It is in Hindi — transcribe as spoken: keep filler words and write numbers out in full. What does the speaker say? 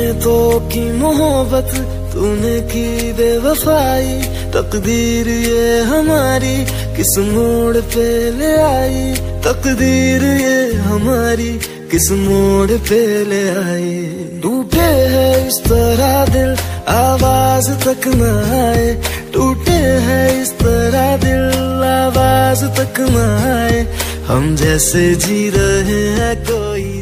तो की मोहब्बत तूने की बेवफाई, तकदीर ये हमारी किस मोड़ पे ले आई, तकदीर ये हमारी किस मोड़ पे ले आई। टूटे है इस तरह दिल आवाज तक न आए, टूटे है इस तरह दिल आवाज तक न आए, हम जैसे जी रहे हैं कोई